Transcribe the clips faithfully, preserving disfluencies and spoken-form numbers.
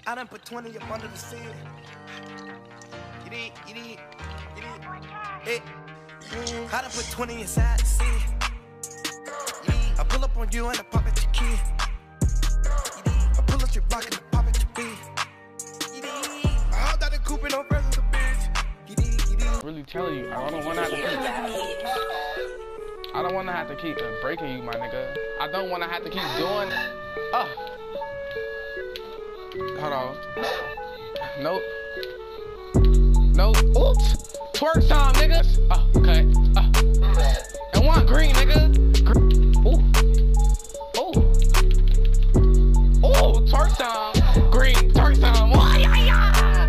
I done put twenty up under the seat. Get it, get it, get it. Hey, I done put twenty inside the seat. I pull up on you and I pop at your key. I pull up your block and I pop at your beat. I hopped out the coupe and no presence of bitch. Really telling you, I don't want to have to keep. I don't want to have to keep breaking you, my nigga. I don't want to have to keep doing. Oh. Hold on. Nope. Nope. Oops. Twerk time, niggas. Oh, okay. Uh. And one green, nigga. Green. Ooh. Ooh. Ooh. Twerk time. Green. Twerk time. Oh, yeah, yeah.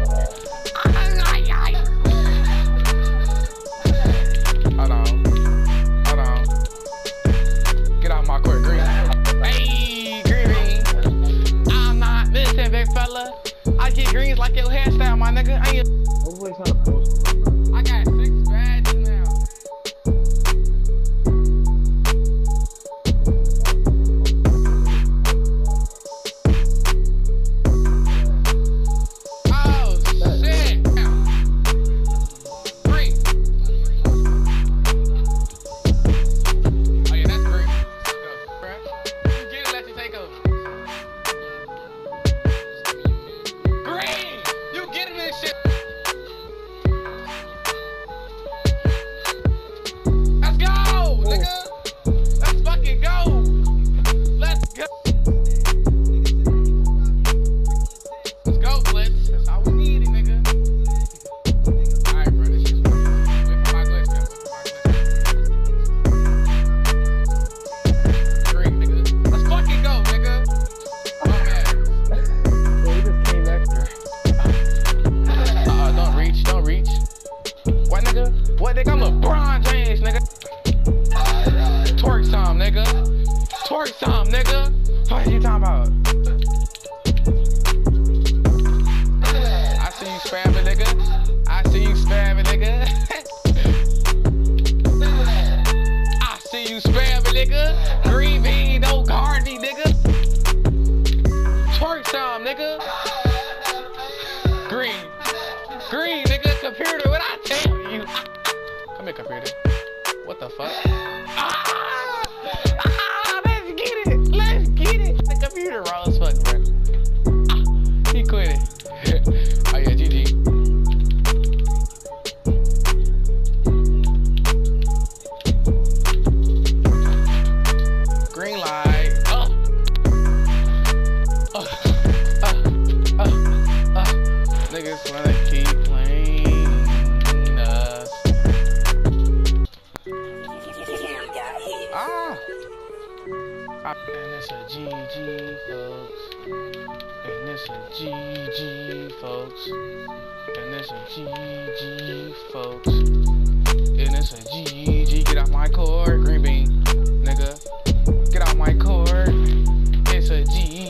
Hold on. Hold on. Get out my court, green. Hey, green. I'm not missing, big fella. I get greens like your hairstyle, my nigga. I ain't. Nobody's trying to post. I got six badges now. Oh, shit. Green. Oh, yeah, that's green. Let's go. You get it, let you take over. Green! You getting this shit? Let's go, nigga! Let's fucking go! Let's go! Let's go, Blitz. That's all we needed, nigga. Alright, bro, this shit's fine. Wait for my glitch, man. Green, nigga. Let's fucking go, nigga. Oh, man. Well, he just came extra. Uh-uh, don't reach, don't reach. What, nigga? What, nigga? I'm LeBron James, nigga. Twerk some, nigga. Twerk some, nigga. What are you talking about? I see you spamming, nigga. I see you spamming, nigga. I see you spamming, nigga. Green bean, don't guard me, nigga. Twerk some, nigga. Green. Green, nigga. Computer, what I tell you? Come here, computer. What the fuck? Ah! Ah! Let's get it! Let's get it! The computer raw as fuck, bro. Ah, he quit it. Oh yeah, G G. Green light. Oh. Uh, uh, uh, uh. Niggas wanna keep playing us. Ah. And it's a G G, folks. And it's a G G, folks. And it's a G G, folks. And it's a G G. Get off my court, green bean, nigga. Get off my court. It's a G